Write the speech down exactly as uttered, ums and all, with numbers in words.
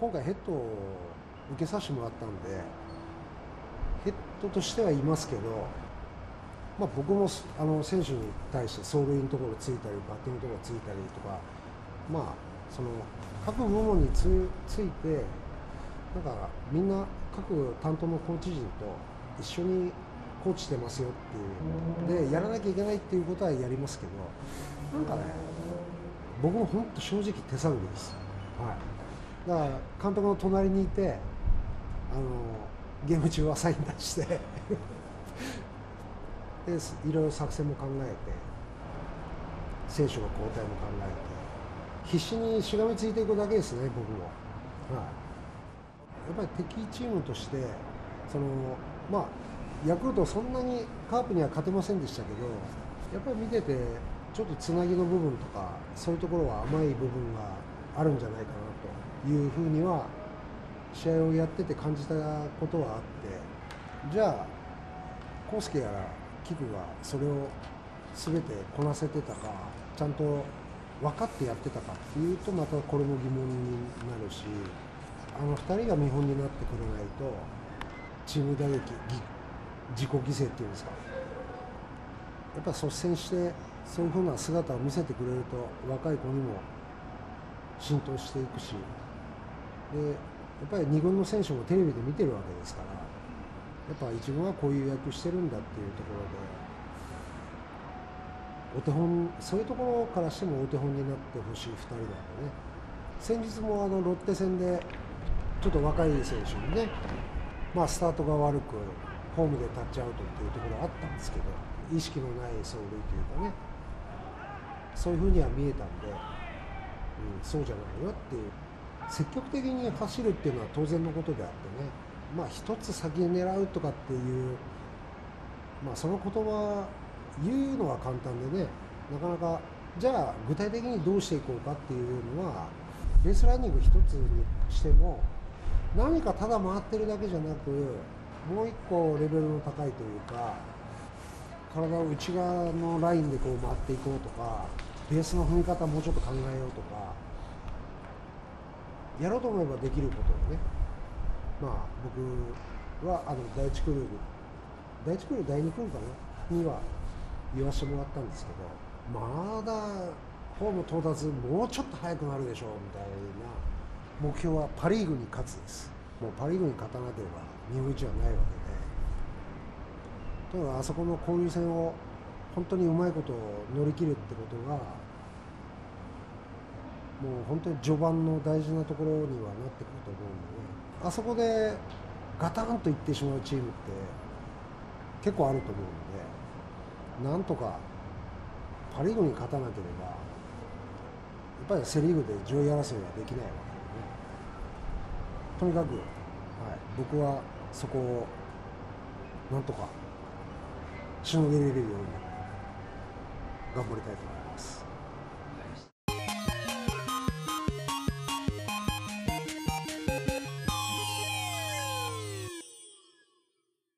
今回ヘッドを受けさせてもらったんで、ヘッドとしてはいますけど、まあ、僕もあの選手に対して走塁のところついたりバッティングのところついたりとか、まあその各部門につついてなんかみんな各担当のコーチ陣と一緒にコーチしてますよっていうでやらなきゃいけないっていうことはやりますけど、なんかね僕も本当正直手探りです、はい、だから監督の隣にいてあのゲーム中はサイン出してでいろいろ作戦も考えて選手の交代も考えて必死にしがみついていくだけですね僕も、はい、やっぱり敵チームとしてそのまあヤクルトそんなにカープには勝てませんでしたけど、やっぱり見ててちょっとつなぎの部分とかそういうところは甘い部分があるんじゃないかなというふうには試合をやってて感じたことはあって、じゃあ康介やら菊がそれを全てこなせてたかちゃんと分かってやってたかっていうとまたこれも疑問になるし、あのふたりが見本になってくれないとチーム打撃自己犠牲っていうんですか、やっぱり率先してそういうふうな姿を見せてくれると若い子にも浸透していくし、でやっぱりに軍の選手もテレビで見てるわけですから、やっぱ一軍はこういう役してるんだっていうところでお手本、そういうところからしてもお手本になってほしいふたりなんでね。先日もあのロッテ戦でちょっと若い選手にね、まあ、スタートが悪くホームでタッチアウトっていうところあったんですけど、意識のない走塁というかね、そういうふうには見えたんで、うん、そうじゃないよっていう、積極的に走るっていうのは当然のことであってね、まあ一つ先に狙うとかっていう、まあその言葉言うのは簡単でね、なかなかじゃあ具体的にどうしていこうかっていうのは、ベースランニング一つにしても何かただ回ってるだけじゃなく、もう一個レベルの高いというか、体を内側のラインでこう回っていこうとか、ベースの踏み方もうちょっと考えようとか、やろうと思えばできることをね、まあ僕はあの第一クール第一クールだいにクールかなには言わせてもらったんですけど、まだホーム到達もうちょっと早くなるでしょうみたいな目標はパ・リーグに勝つです。もうパ・リーグに勝たなければ日本一はないわけで、ただあそこの交流戦を本当にうまいこと乗り切るってことがもう本当に序盤の大事なところにはなってくると思うんでね、あそこでガタンといってしまうチームって結構あると思うんで、なんとかパ・リーグに勝たなければやっぱりセ・リーグで上位争いはできないわけでね。とにかく、はい、僕はそこをなんとかしのげれるように頑張りたいと思います。